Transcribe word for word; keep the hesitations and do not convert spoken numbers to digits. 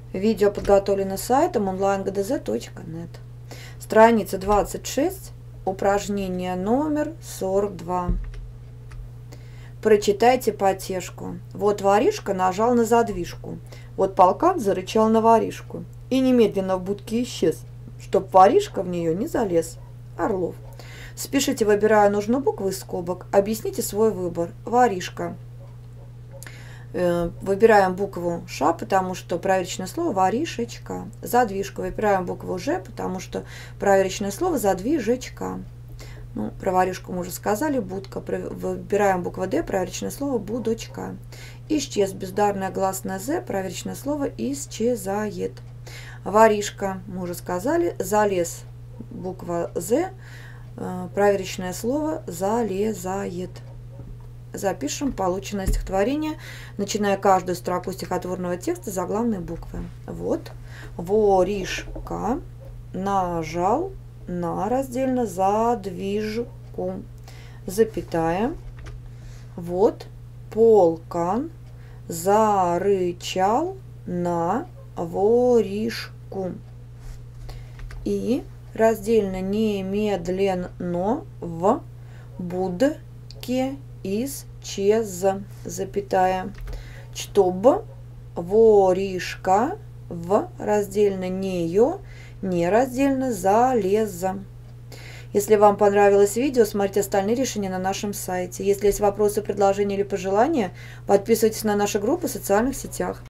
Видео подготовлено сайтом онлайн гэ дэ зэ точка нет. Страница двадцать шесть, упражнение номер сорок два. Прочитайте потешку. Вот воришка нажал на задвижку. Вот полкан зарычал на воришку. И немедленно в будке исчез, чтоб воришка в нее не залез. Орлов. Спешите, выбирая нужную букву из скобок. Объясните свой выбор. Воришка. Выбираем букву Ш, потому что проверочное слово воришечка. Задвижка. Выбираем букву Ж, потому что проверочное слово задвижечка. Ну, про воришку мы уже сказали. Будка. Выбираем букву Д, проверочное слово будочка. Исчез. Бездарное гласное З, проверочное слово исчезает. Воришка. Мы уже сказали. Залез. Буква З, проверочное слово залезает. Запишем полученное стихотворение, начиная каждую строку стихотворного текста заглавной буквы. Вот. Воришка нажал на раздельно задвижку. Запятая. Вот. Полкан зарычал на воришку. И раздельно немедленно в будке исчез, запятая, чтоб воришка в раздельно нее не раздельно залез. Если вам понравилось видео, смотрите остальные решения на нашем сайте. Если есть вопросы, предложения или пожелания, подписывайтесь на наши группы в социальных сетях.